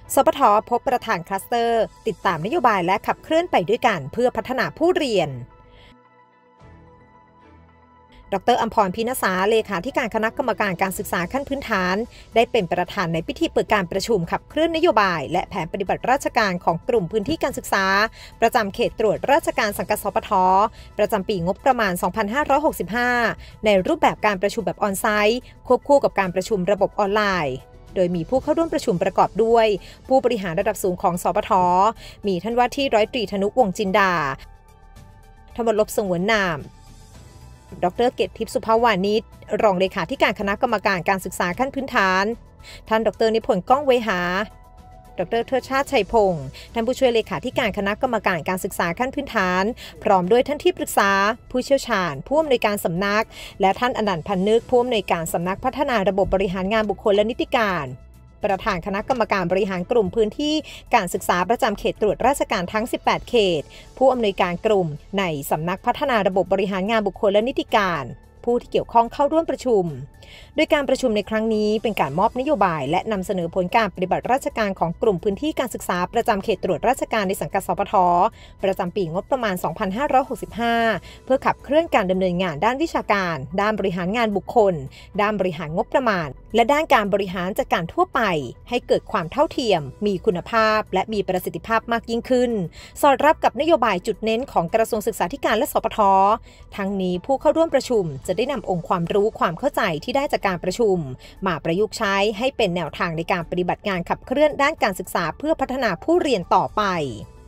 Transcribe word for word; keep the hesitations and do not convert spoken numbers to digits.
สปท.พบประธานคลัสเตอร์ติดตามนโยบายและขับเคลื่อนไปด้วยกันเพื่อพัฒนาผู้เรียนดร.อัมพร พิณษาเลขาธิการคณะกรรมการการศึกษาขั้นพื้นฐานได้เป็นประธานในพิธีเปิดการประชุมขับเคลื่อนนโยบายและแผนปฏิบัติราชการของกลุ่มพื้นที่การศึกษาประจำเขตตรวจราชการสังกัดสปท.ประจำปีงบประมาณ สองพันห้าร้อยหกสิบห้า ในรูปแบบการประชุมแบบออนไซต์ควบคู่กับการประชุมระบบออนไลน์โดยมีผู้เข้าร่วมประชุมประกอบด้วยผู้บริหารระดับสูงของสปท.มีท่านว่าที่ร้อยตรีธนุวงศ์จินดาธรรมลบสงวนนามดร.เกตทิพย์สุภาวานิชรองเลขาธิการคณะกรรมการการศึกษาขั้นพื้นฐานท่านดร.นิพนธ์ก้องเวหาดร.เทิดชาติชัยพงศ์ท่านผู้ช่วยเลขาธิการคณะกรรมการการศึกษาขั้นพื้นฐานพร้อมด้วยท่านที่ปรึกษาผู้เชี่ยวชาญผู้อำนวยการสำนักและท่านอนันต์พันนึกผู้อำนวยการสำนักพัฒนาระบบบริหารงานบุคคลและนิติการประธานคณะกรรมการบริหารกลุ่มพื้นที่การศึกษาประจำเขตตรวจราชการทั้งสิบแปดเขตผู้อำนวยการกลุ่มในสำนักพัฒนาระบบบริหารงานบุคคลและนิติการผู้ที่เกี่ยวข้องเข้าร่วมประชุมโดยการประชุมในครั้งนี้เป็นการมอบนโยบายและนำเสนอผลการปฏิบัติราชการของกลุ่มพื้นที่การศึกษาประจำเขตตรวจราชการในสังกัดสปท.ประจำปีงบประมาณ สองพันห้าร้อยหกสิบห้า เพื่อขับเคลื่อนการดำเนินงานด้านวิชาการด้านบริหารงานบุคคลด้านบริหารงบประมาณและด้านการบริหารจัดการทั่วไปให้เกิดความเท่าเทียมมีคุณภาพและมีประสิทธิภาพมากยิ่งขึ้นสอดรับกับนโยบายจุดเน้นของกระทรวงศึกษาธิการและสปท.ทั้งนี้ผู้เข้าร่วมประชุมจะได้นำองค์ความรู้ความเข้าใจที่ได้จากการประชุมมาประยุกต์ใช้ให้เป็นแนวทางในการปฏิบัติงานขับเคลื่อนด้านการศึกษาเพื่อพัฒนาผู้เรียนต่อไป